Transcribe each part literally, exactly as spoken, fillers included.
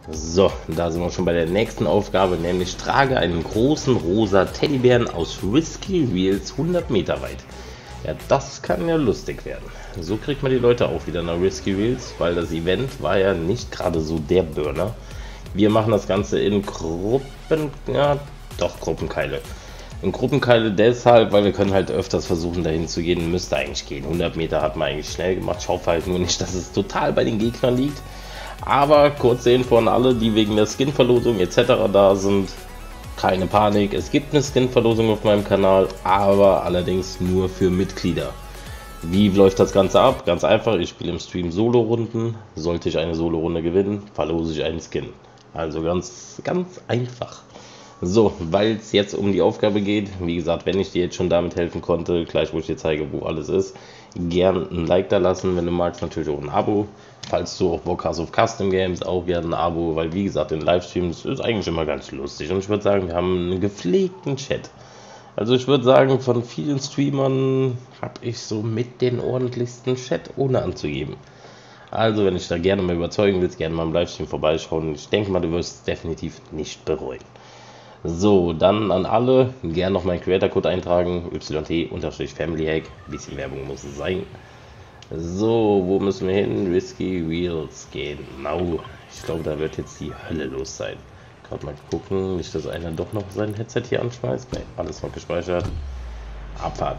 So, da sind wir schon bei der nächsten Aufgabe, nämlich trage einen großen rosa Teddybären aus Risky Wheels hundert Meter weit. Ja, das kann ja lustig werden. So kriegt man die Leute auch wieder nach Risky Wheels, weil das Event war ja nicht gerade so der Burner. Wir machen das Ganze in Gruppen, ja, doch Gruppenkeile. In Gruppenkeile deshalb, weil wir können halt öfters versuchen dahin zu gehen, müsste eigentlich gehen. hundert Meter hat man eigentlich schnell gemacht, ich hoffe halt nur nicht, dass es total bei den Gegnern liegt. Aber kurze Info an alle, die wegen der Skin-Verlosung et cetera da sind. Keine Panik, es gibt eine Skin-Verlosung auf meinem Kanal, aber allerdings nur für Mitglieder. Wie läuft das Ganze ab? Ganz einfach, ich spiele im Stream Solo-Runden. Sollte ich eine Solo-Runde gewinnen, verlose ich einen Skin. Also ganz, ganz einfach. So, weil es jetzt um die Aufgabe geht, wie gesagt, wenn ich dir jetzt schon damit helfen konnte, gleich wo ich dir zeige, wo alles ist, gern ein Like da lassen, wenn du magst, natürlich auch ein Abo. Falls du auch Bock hast auf Custom Games, auch gerne ein Abo, weil wie gesagt, in Livestreams ist eigentlich immer ganz lustig. Und ich würde sagen, wir haben einen gepflegten Chat. Also ich würde sagen, von vielen Streamern habe ich so mit den ordentlichsten Chat, ohne anzugeben. Also wenn ich da gerne mal überzeugen willst, gerne mal im Livestream vorbeischauen. Ich denke mal, du wirst es definitiv nicht bereuen. So, dann an alle, gerne noch meinen Creator-Code eintragen, Y T-Family-Hack, ein bisschen Werbung muss es sein. So, wo müssen wir hin? Risky Wheels, genau. Ich glaube, da wird jetzt die Hölle los sein. Gerade mal gucken, nicht, dass einer doch noch sein Headset hier anschmeißt. Ne, alles noch gespeichert. Abfahrt.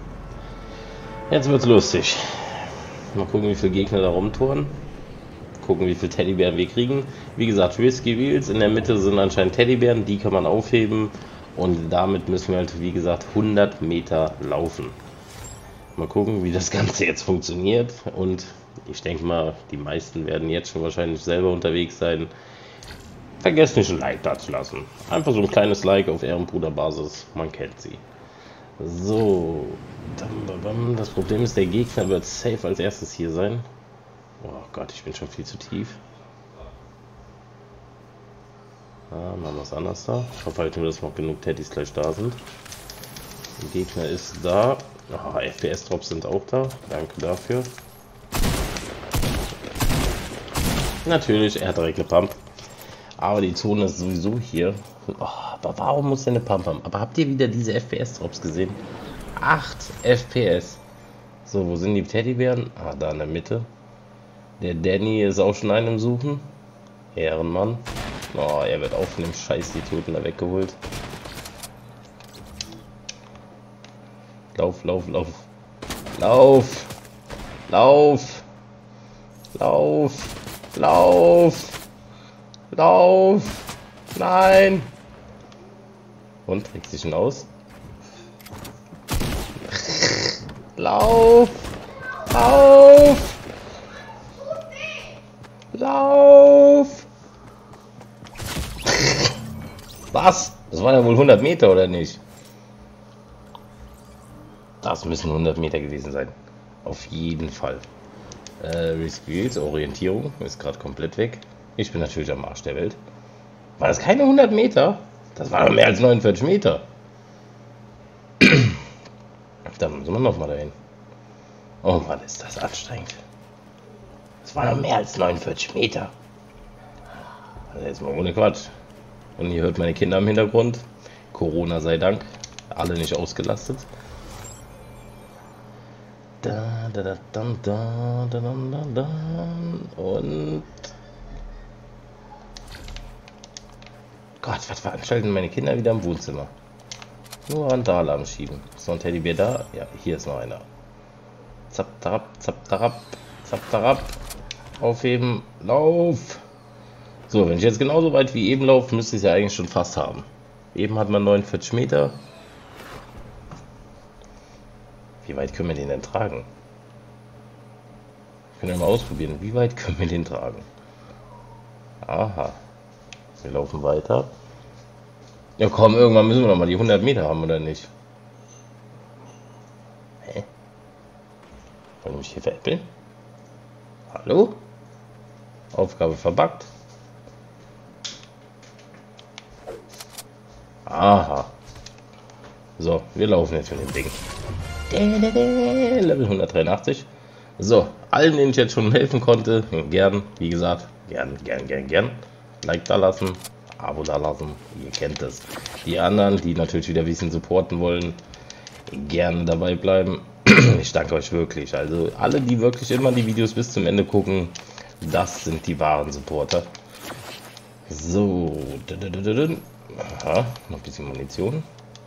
Jetzt wird's lustig. Mal gucken, wie viele Gegner da rumtouren. Gucken, wie viele Teddybären wir kriegen. Wie gesagt, Risky Wheels, in der Mitte sind anscheinend Teddybären, die kann man aufheben. Und damit müssen wir halt, wie gesagt, hundert Meter laufen. Mal gucken, wie das Ganze jetzt funktioniert. Und ich denke mal, die meisten werden jetzt schon wahrscheinlich selber unterwegs sein. Vergesst nicht ein Like da zu lassen. Einfach so ein kleines Like auf Ehrenbruderbasis, man kennt sie. So, das Problem ist, der Gegner wird safe als erstes hier sein. Oh Gott, ich bin schon viel zu tief. Ah, machen wir was anderes da. Ich hoffe halt nur, dass noch genug Teddys gleich da sind. Der Gegner ist da. Oh, F P S-Drops sind auch da. Danke dafür. Natürlich, er hat direkt eine Pump. Aber die Zone ist sowieso hier. Oh, aber warum muss er eine Pump haben? Aber habt ihr wieder diese F P S-Drops gesehen? acht F P S. So, wo sind die Teddybären? Ah, da in der Mitte. Der Danny ist auch schon einen Suchen. Ehrenmann. Oh, er wird auch von dem scheiß Idioten da weggeholt. Lauf, lauf, lauf. Lauf. Lauf. Lauf. Lauf. Lauf. Nein. Und, trägt sich schon aus. Lauf. Lauf. Lauf! Was? Das waren ja wohl hundert Meter, oder nicht? Das müssen hundert Meter gewesen sein. Auf jeden Fall. Äh, Risky Wheels, Orientierung ist gerade komplett weg. Ich bin natürlich am Arsch der Welt. War das keine hundert Meter? Das war mehr als neunundvierzig Meter. Dann müssen wir nochmal dahin. Oh Mann, ist das anstrengend. Das war noch mehr als neunundvierzig Meter. Also jetzt mal ohne Quatsch. Und ihr hört meine Kinder im Hintergrund. Corona sei Dank. Alle nicht ausgelastet. Da, da, da, da, da, da, da, da. Und... Gott, was veranstalten meine Kinder wieder im Wohnzimmer? Nur Randale schieben. Ist noch ein Teddybär da? Ja, hier ist noch einer. Zap, tarap, zap, tarap, zap, tarap. Aufheben, lauf! So, wenn ich jetzt genauso weit wie eben laufe, müsste ich es ja eigentlich schon fast haben. Eben hat man neunundvierzig Meter. Wie weit können wir den denn tragen? Wir können ja mal ausprobieren, wie weit können wir den tragen? Aha. Wir laufen weiter. Ja komm, irgendwann müssen wir noch mal die hundert Meter haben, oder nicht? Hä? Wollen wir mich hier veräppeln? Hallo? Aufgabe verbuggt. Aha. So, wir laufen jetzt mit dem Ding. Level hundertdreiundachtzig. So, allen, denen ich jetzt schon helfen konnte, gern, wie gesagt, gern, gern, gern, gern. Like da lassen, Abo da lassen, ihr kennt es. Die anderen, die natürlich wieder ein bisschen supporten wollen, gerne dabei bleiben. Ich danke euch wirklich. Also alle, die wirklich immer die Videos bis zum Ende gucken, das sind die wahren Supporter. So, aha, noch ein bisschen Munition.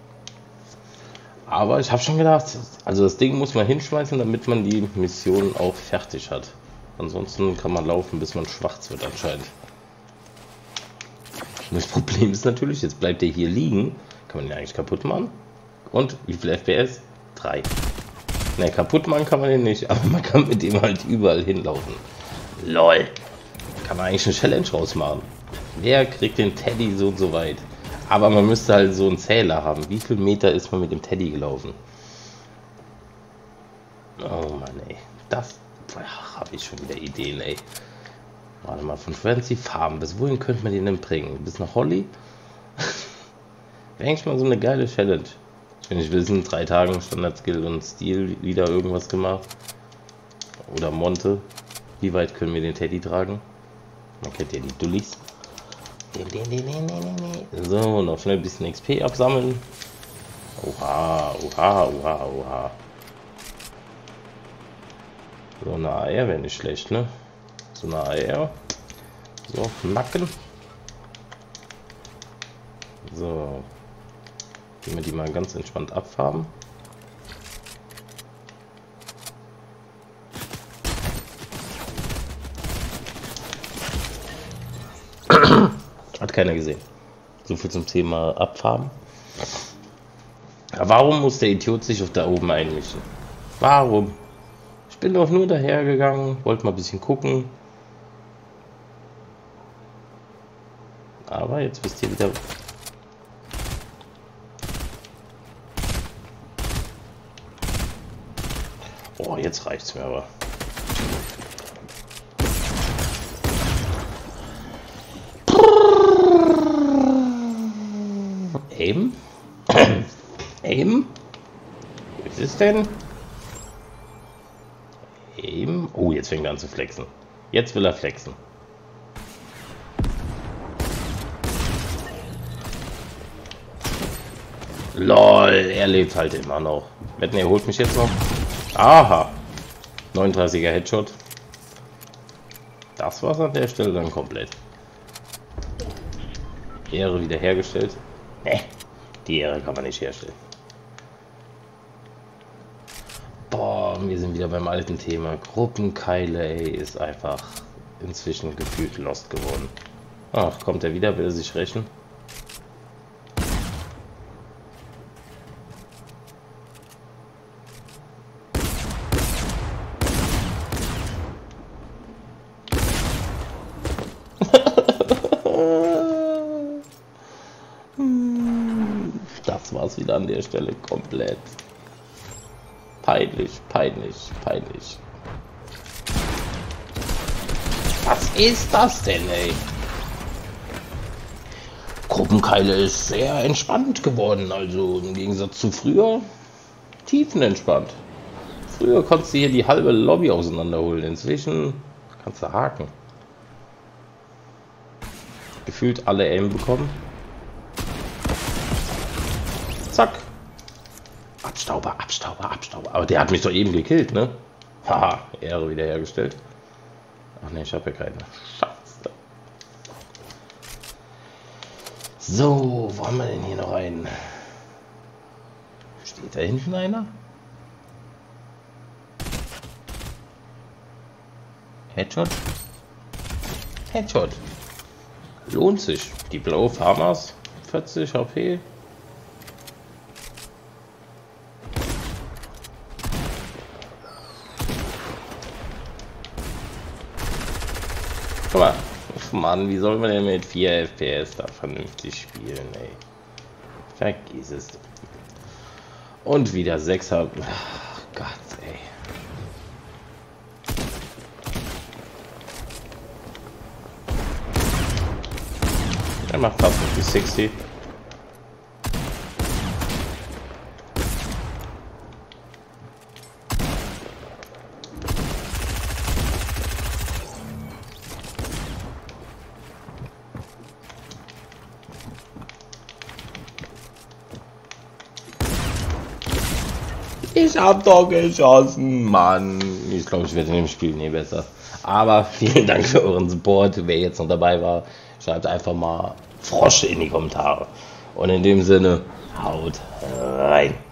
Aber ich habe schon gedacht, also das Ding muss man hinschmeißen, damit man die Mission auch fertig hat. Ansonsten kann man laufen, bis man schwarz wird anscheinend. Und das Problem ist natürlich, jetzt bleibt der hier liegen. Kann man den eigentlich kaputt machen? Und wie viel F P S? drei. Ne, kaputt machen kann man den nicht, aber man kann mit dem halt überall hinlaufen. LOL. Kann man eigentlich eine Challenge rausmachen. Wer kriegt den Teddy so und so weit? Aber man müsste halt so einen Zähler haben. Wie viel Meter ist man mit dem Teddy gelaufen? Oh Mann, ey. Das habe ich schon wieder Ideen, ey. Warte mal, von Frenzy Farm. Bis wohin könnte man den denn bringen? Bis nach Holly? Wäre eigentlich mal so eine geile Challenge. Wenn ich will, in drei Tagen Standard Skill und Stil wieder irgendwas gemacht. Oder Monte. Wie weit können wir den Teddy tragen? Man kennt ja die Dullis. So, noch schnell ein bisschen X P absammeln. Oha, oha, oha, oha. So eine A R wäre nicht schlecht, ne? So eine A R. So, Nacken. So. Gehen wir die mal ganz entspannt abfarben. Hat keiner gesehen. So viel zum Thema Abfarben. Ja, warum muss der Idiot sich auf da oben einmischen? Warum? Ich bin doch nur dahergegangen, wollte mal ein bisschen gucken. Aber jetzt wisst ihr wieder. Oh, jetzt reicht's mir aber. Aim? Aim? Was ist denn? Aim? Oh, jetzt fängt er an zu flexen. Jetzt will er flexen. LOL, er lebt halt immer noch. Wetten, er holt mich jetzt noch. Aha. neununddreißiger Headshot. Das war's an der Stelle dann komplett. Ehre wiederhergestellt. Ne, die Ehre kann man nicht herstellen. Boah, wir sind wieder beim alten Thema. Gruppenkeile, ey, ist einfach inzwischen gefühlt lost geworden. Ach, kommt er wieder, will er sich rächen? Das war's wieder an der Stelle komplett. Peinlich, peinlich, peinlich. Was ist das denn, ey? Gruppenkeile ist sehr entspannt geworden, also im Gegensatz zu früher tiefenentspannt. Früher konntest du hier die halbe Lobby auseinanderholen, inzwischen kannst du haken. Gefühlt alle Aim bekommen. Zack. Abstauber, Abstauber, Abstauber. Aber der hat mich doch eben gekillt, ne? Haha, Ehre wiederhergestellt. Ach ne, ich habe ja keine. Scheiße. So, wo haben wir denn hier noch einen? Steht da hinten einer? Headshot? Headshot. Lohnt sich. Die blaue Farmers. vierzig H P. Guck mal, Mann, wie soll man denn mit vier F P S da vernünftig spielen, ey? Vergiss es. Und wieder sechs H P. Ach Gott, ey. Er macht fast noch die sechzig. Ich hab doch geschossen, Mann. Ich glaube, ich werde in dem Spiel nie besser. Aber vielen Dank für euren Support. Wer jetzt noch dabei war, schreibt einfach mal Frosch in die Kommentare. Und in dem Sinne, haut rein.